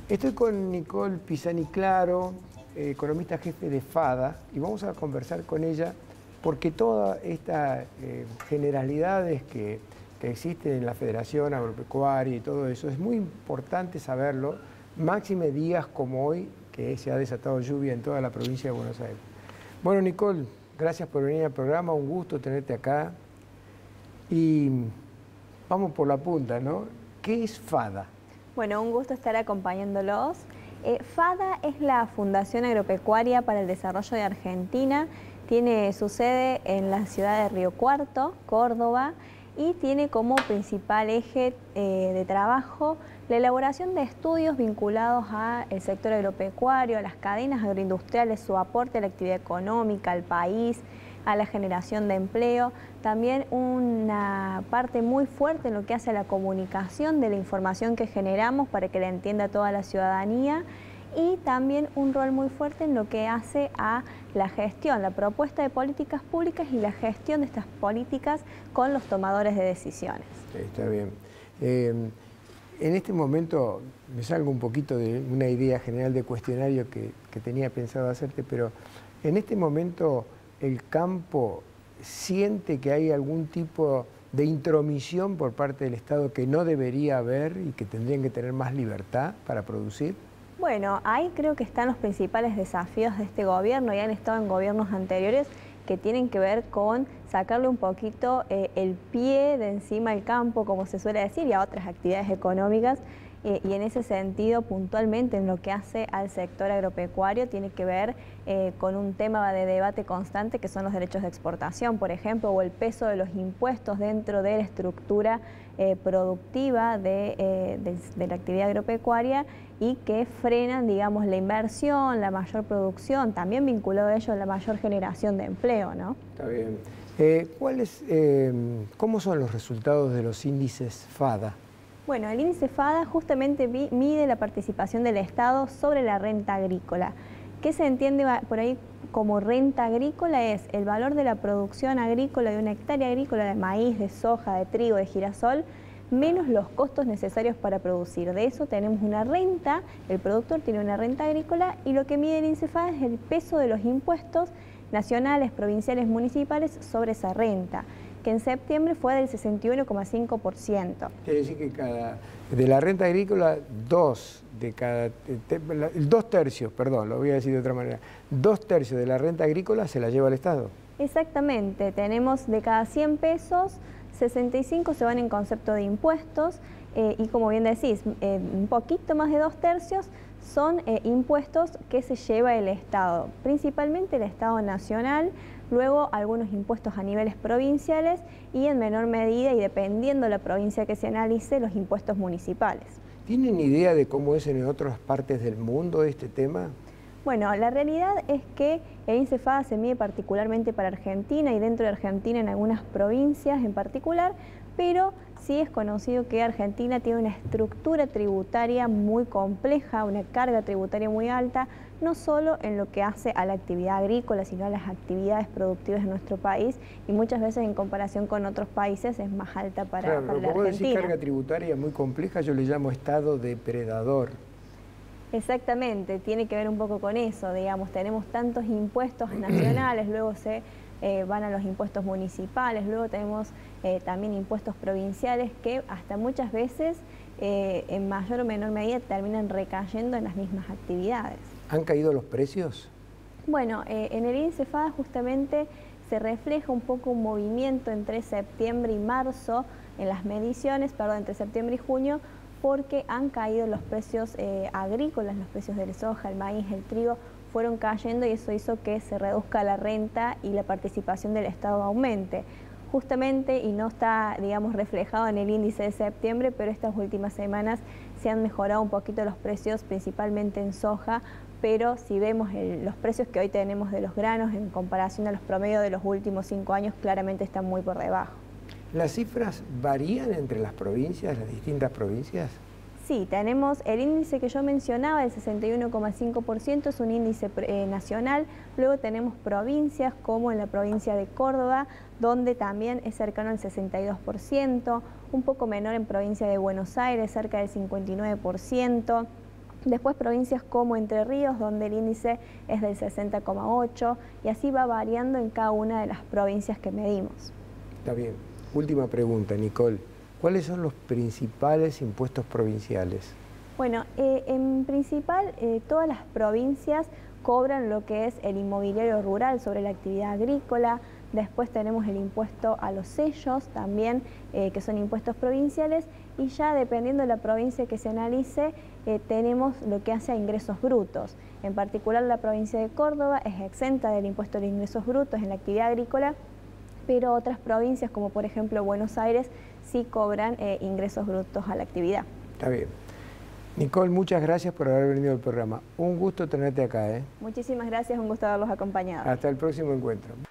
Estoy con Nicole Pisani Claro, economista jefe de FADA, y vamos a conversar con ella porque todas estas generalidades que existen en la Federación Agropecuaria y todo eso, es muy importante saberlo, máxime días como hoy, que se ha desatado lluvia en toda la provincia de Buenos Aires. Bueno, Nicole, gracias por venir al programa, un gusto tenerte acá. Y vamos por la punta, ¿no? ¿Qué es FADA? Bueno, un gusto estar acompañándolos. FADA es la Fundación Agropecuaria para el Desarrollo de Argentina. Tiene su sede en la ciudad de Río Cuarto, Córdoba, y tiene como principal eje de trabajo la elaboración de estudios vinculados al sector agropecuario, a las cadenas agroindustriales, su aporte a la actividad económica, al país, a la generación de empleo, también una parte muy fuerte en lo que hace a la comunicación de la información que generamos para que la entienda toda la ciudadanía, y también un rol muy fuerte en lo que hace a la gestión, la propuesta de políticas públicas y la gestión de estas políticas con los tomadores de decisiones. Está bien. En este momento me salgo un poquito de una idea general de cuestionario que tenía pensado hacerte, pero en este momento el campo siente que hay algún tipo de intromisión por parte del Estado que no debería haber y que tendrían que tener más libertad para producir. Bueno, ahí creo que están los principales desafíos de este gobierno, y han estado en gobiernos anteriores, que tienen que ver con sacarle un poquito el pie de encima al campo, como se suele decir, y a otras actividades económicas. Y en ese sentido, puntualmente en lo que hace al sector agropecuario, tiene que ver con un tema de debate constante que son los derechos de exportación, por ejemplo, o el peso de los impuestos dentro de la estructura productiva de la actividad agropecuaria, y que frenan, digamos, la inversión, la mayor producción, también vinculado a ello a la mayor generación de empleo, ¿no? Está bien. ¿Cómo son los resultados de los índices FADA? Bueno, el índice FADA justamente mide la participación del Estado sobre la renta agrícola. ¿Qué se entiende por ahí como renta agrícola? Es el valor de la producción agrícola de una hectárea agrícola de maíz, de soja, de trigo, de girasol, menos los costos necesarios para producir. De eso tenemos una renta, el productor tiene una renta agrícola, y lo que mide el índice FADA es el peso de los impuestos nacionales, provinciales, municipales sobre esa renta, que en septiembre fue del 61,5%. Quiere decir que de la renta agrícola, dos tercios, perdón, lo voy a decir de otra manera, 2/3 de la renta agrícola se la lleva el Estado. Exactamente, tenemos de cada 100 pesos, 65 se van en concepto de impuestos, y como bien decís, un poquito más de 2/3 son impuestos que se lleva el Estado, principalmente el Estado nacional, luego algunos impuestos a niveles provinciales, y en menor medida, y dependiendo la provincia que se analice, los impuestos municipales. ¿Tienen idea de cómo es en otras partes del mundo este tema? Bueno, la realidad es que el índice FADA se mide particularmente para Argentina, y dentro de Argentina en algunas provincias en particular, pero sí es conocido que Argentina tiene una estructura tributaria muy compleja, una carga tributaria muy alta, no solo en lo que hace a la actividad agrícola, sino a las actividades productivas de nuestro país, y muchas veces en comparación con otros países es más alta para la Argentina. Como vos decís, carga tributaria muy compleja, yo le llamo Estado depredador. Exactamente, tiene que ver un poco con eso, digamos, tenemos tantos impuestos nacionales, luego se van a los impuestos municipales, luego tenemos también impuestos provinciales que hasta muchas veces en mayor o menor medida terminan recayendo en las mismas actividades. ¿Han caído los precios? Bueno, en el índice FADA justamente se refleja un poco un movimiento entre septiembre y marzo en las mediciones, perdón, entre septiembre y junio, porque han caído los precios agrícolas, los precios de la soja, el maíz, el trigo, fueron cayendo, y eso hizo que se reduzca la renta y la participación del Estado aumente. Justamente, y no está, digamos, reflejado en el índice de septiembre, pero estas últimas semanas se han mejorado un poquito los precios, principalmente en soja, pero si vemos los precios que hoy tenemos de los granos en comparación a los promedios de los últimos 5 años, claramente están muy por debajo. ¿Las cifras varían entre las provincias, las distintas provincias? Sí, tenemos el índice que yo mencionaba, el 61,5%, es un índice nacional. Luego tenemos provincias, como en la provincia de Córdoba, donde también es cercano al 62%, un poco menor en provincia de Buenos Aires, cerca del 59%. Después provincias como Entre Ríos, donde el índice es del 60,8 y así va variando en cada una de las provincias que medimos. Está bien. Última pregunta, Nicole. ¿Cuáles son los principales impuestos provinciales? Bueno, en principal todas las provincias cobran lo que es el inmobiliario rural sobre la actividad agrícola. Después tenemos el impuesto a los sellos también, que son impuestos provinciales, y ya dependiendo de la provincia que se analice, tenemos lo que hace a ingresos brutos. En particular la provincia de Córdoba es exenta del impuesto de ingresos brutos en la actividad agrícola, pero otras provincias como por ejemplo Buenos Aires sí cobran ingresos brutos a la actividad. Está bien. Nicole, muchas gracias por haber venido al programa. Un gusto tenerte acá. Muchísimas gracias, un gusto haberlos acompañado. Hasta el próximo encuentro.